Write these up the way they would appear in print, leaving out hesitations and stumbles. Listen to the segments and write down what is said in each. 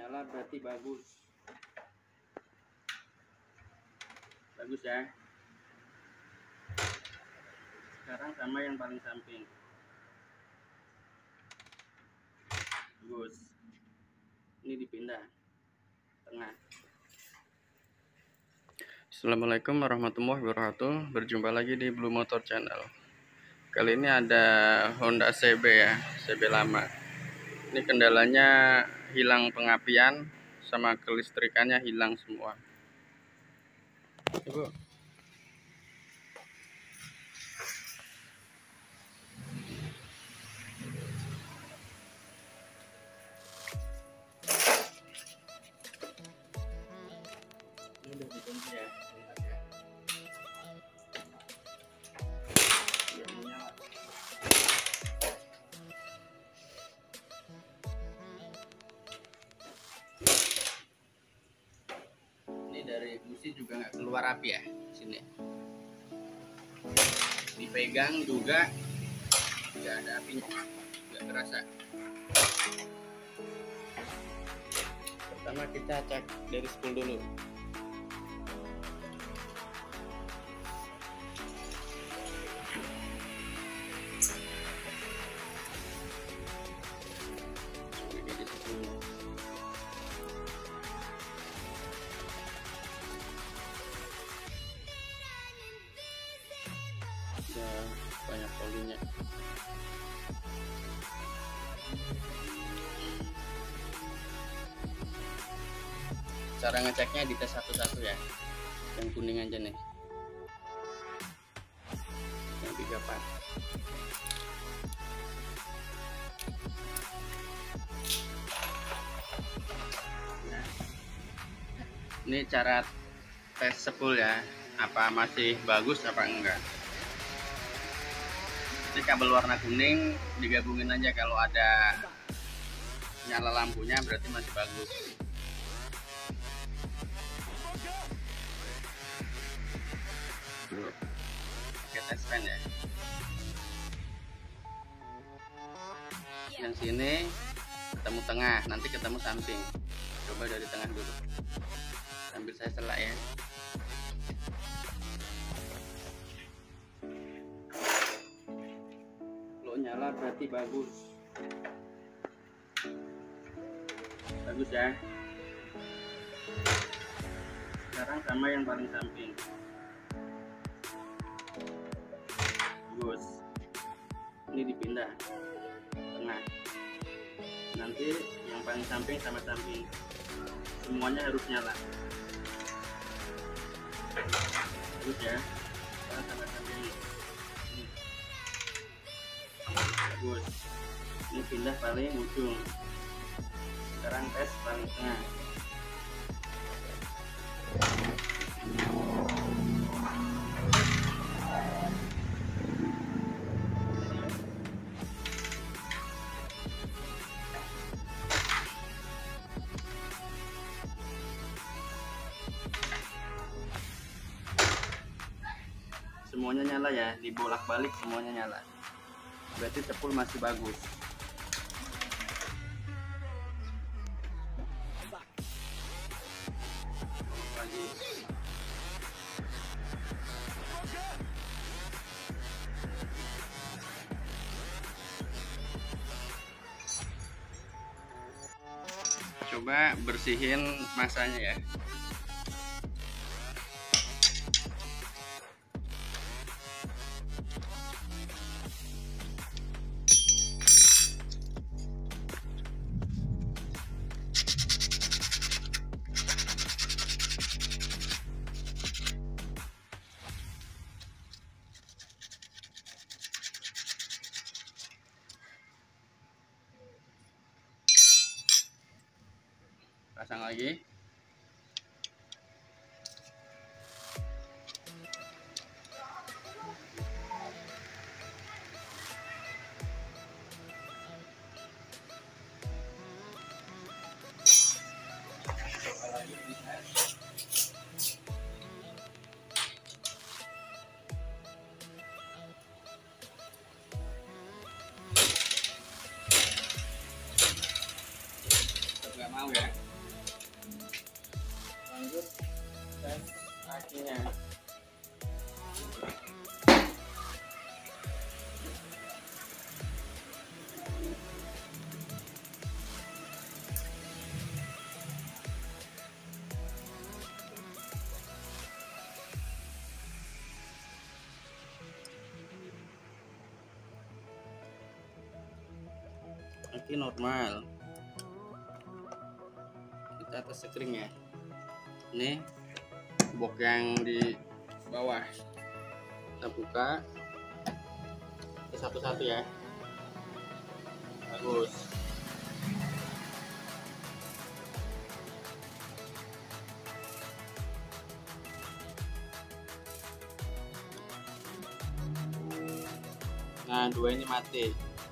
nyala berarti bagus ya. Sekarang sama yang paling samping. Bagus. Ini dipindah tengah. Assalamualaikum warahmatullahi wabarakatuh. Berjumpa lagi di Blue Motor Channel. Kali ini ada Honda CB ya, CB lama. Ini kendalanya hilang pengapian sama kelistrikannya hilang semua. Ibu. Ini udah dikunci ya. Ini dari busi juga nggak keluar api ya sini. Dipegang juga nggak ada apinya, nggak terasa. Pertama kita cek dari spool dulu. Banyak polinya. Cara ngeceknya di tes satu-satu ya. Yang kuning aja nih. Yang 3 part. Nah, ini cara tes spool ya. Apa masih bagus apa enggak. Ini kabel warna kuning digabungin aja, kalau ada nyala lampunya berarti masih bagus. Pakai tes pen ya. Yang sini ketemu tengah, nanti ketemu samping. Coba dari tengah dulu. Sambil saya selak ya. Nyala berarti bagus ya. Sekarang sama yang paling samping. Bagus. Ini dipindah tengah. Nanti yang paling samping sama samping, semuanya harus nyala. Bagus ya. Sekarang sama samping. Bagus. Ini pindah paling ujung. Sekarang tes paling tengah. Semuanya nyala ya, dibolak-balik semuanya nyala. Berarti sepul masih bagus. Lagi. Coba bersihin masanya ya. Pasang lagi. Nggak mau ya. lanjut tes akinya. Aki normal, kita tes sekring ya. Ini box yang di bawah kita buka satu-satu ya. Bagus. Nah, dua ini mati.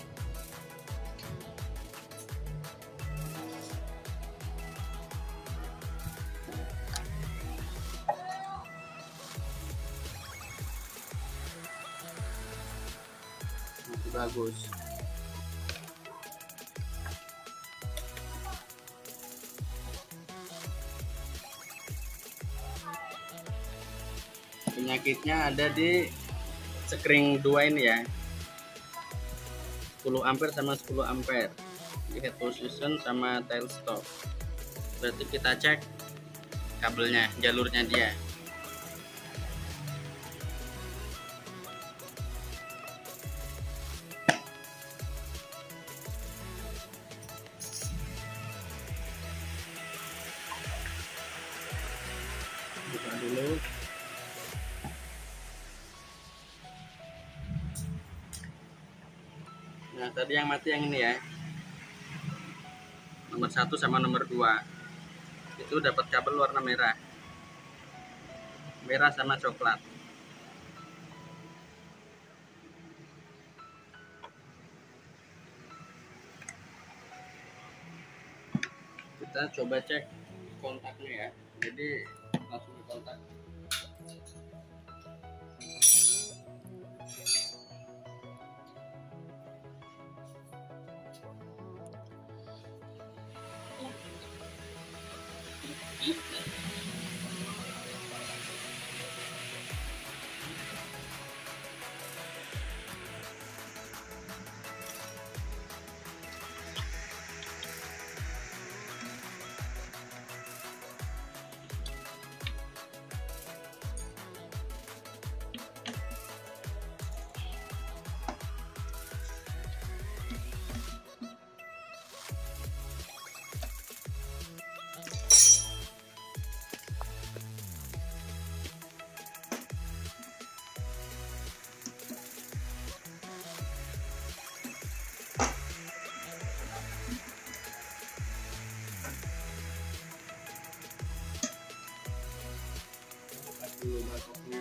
Masih bagus. Penyakitnya ada di sekring 2 ini ya. 10 ampere sama 10 ampere di head position sama tail stop. Berarti kita cek kabelnya, jalurnya dia. Buka dulu. Nah, tadi yang mati yang ini ya. Nomor 1 sama nomor 2. Itu dapat kabel warna merah. Merah sama coklat. Kita coba cek kontaknya ya. Jadi langsung dikontak. Dulu bakoknya.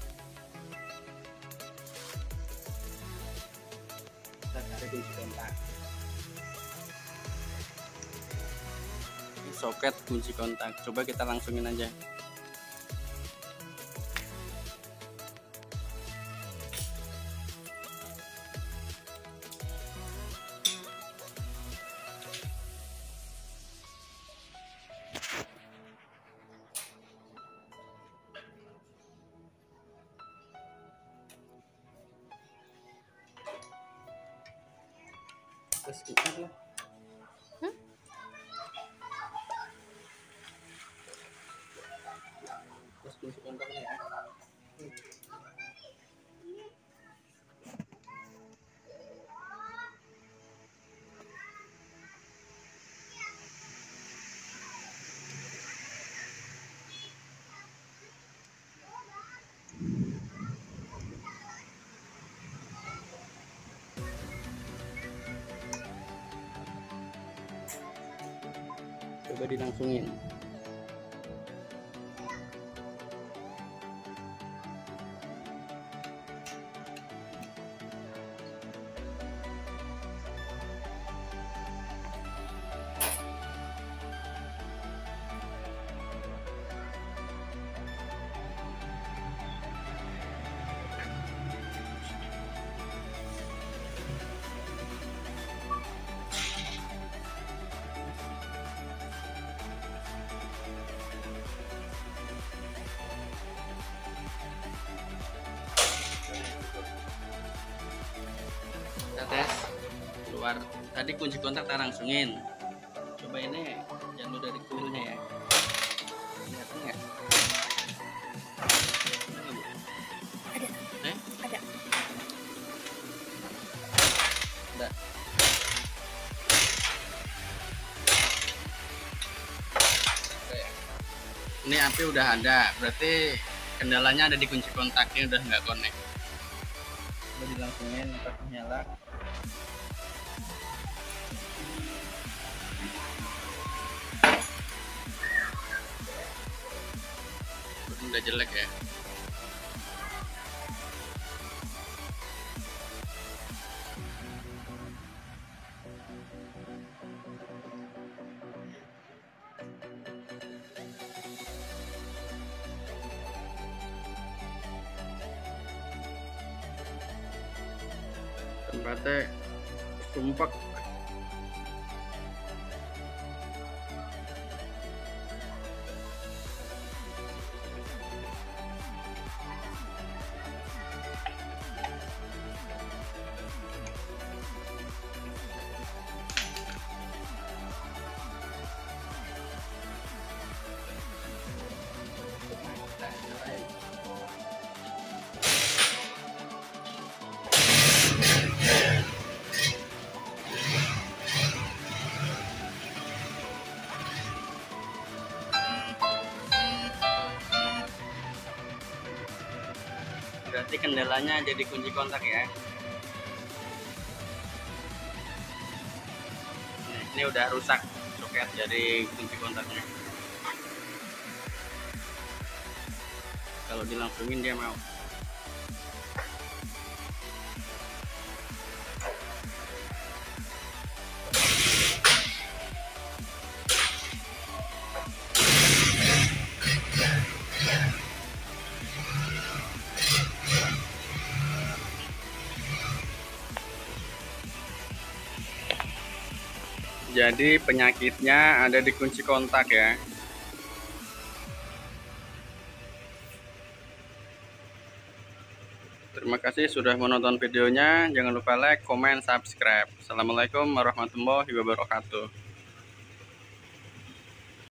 Kita cari kunci kontak. Ini soket kunci kontak. Coba kita langsungin aja. Terus kita lah. Terus kunci kontaknya ya. Coba dilangsungin. keluar. Tadi kunci kontak tak langsungin. Coba ini jalur dari kuilnya ya. Kelihatan nggak? Ada. Ada. Ada. Ini api udah ada, berarti kendalanya ada di kunci kontaknya udah nggak connect. Coba dilangsungin pas nyala. Udah jelek ya. Tempatnya sumpek. Berarti kendalanya jadi kunci kontak ya. Ini udah rusak soket dari kunci kontaknya. Kalau dilangsungin dia mau. Jadi penyakitnya ada di kunci kontak ya. Terima kasih sudah menonton videonya. Jangan lupa like, comment, subscribe. Assalamualaikum warahmatullahi wabarakatuh.